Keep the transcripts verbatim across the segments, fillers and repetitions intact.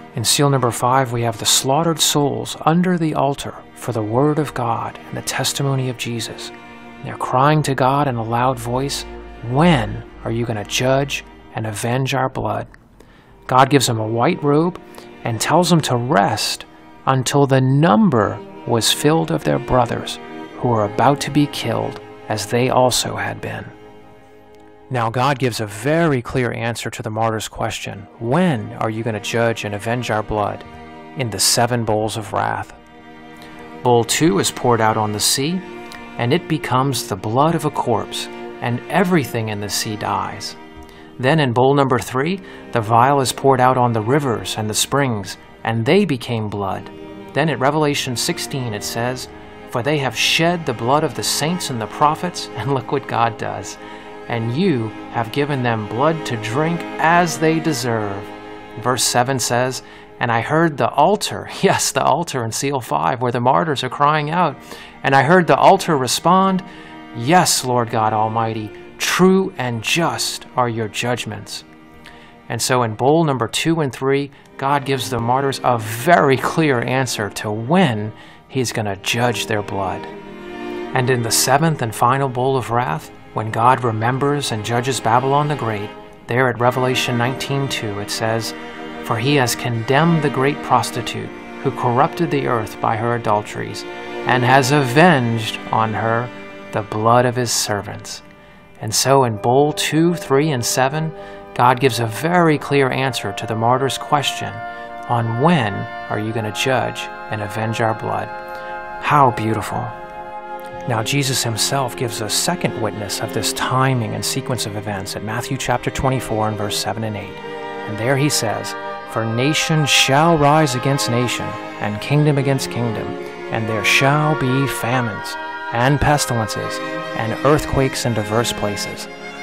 In seal number five, we have the slaughtered souls under the altar for the word of God and the testimony of Jesus. They're crying to God in a loud voice, "When are you going to judge and avenge our blood?" God gives them a white robe and tells them to rest until the number was filled of their brothers who were about to be killed as they also had been. Now God gives a very clear answer to the martyr's question, "When are you going to judge and avenge our blood?" in the seven bowls of wrath. Bowl two is poured out on the sea, and it becomes the blood of a corpse, and everything in the sea dies. Then in bowl number three, the vial is poured out on the rivers and the springs, and they became blood. Then at Revelation sixteen it says, "For they have shed the blood of the saints and the prophets," and look what God does, "and you have given them blood to drink as they deserve." Verse seven says, "And I heard the altar," yes, the altar in seal five, where the martyrs are crying out, "and I heard the altar respond, 'Yes, Lord God Almighty, true and just are your judgments.'" And so in bowl number two and three, God gives the martyrs a very clear answer to when He's going to judge their blood. And in the seventh and final bowl of wrath, when God remembers and judges Babylon the Great, there at Revelation nineteen two it says, "For He has condemned the great prostitute who corrupted the earth by her adulteries, and has avenged on her the blood of His servants." And so in bowl two, three, and seven, God gives a very clear answer to the martyr's question on when are you going to judge and avenge our blood. How beautiful. Now Jesus Himself gives a second witness of this timing and sequence of events at Matthew chapter twenty-four and verse seven and eight. And there He says, "For nation shall rise against nation, and kingdom against kingdom, and there shall be famines, and pestilences, and earthquakes in diverse places.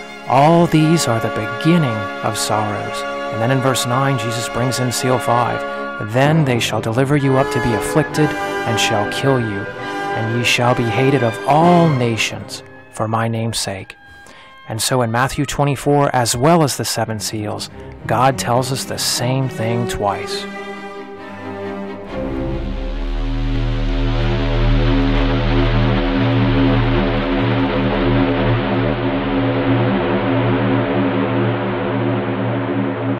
All these are the beginning of sorrows." And then in verse nine, Jesus brings in seal five. "Then they shall deliver you up to be afflicted, and shall kill you, and ye shall be hated of all nations for my name's sake." And so in Matthew twenty-four, as well as the seven seals, God tells us the same thing twice.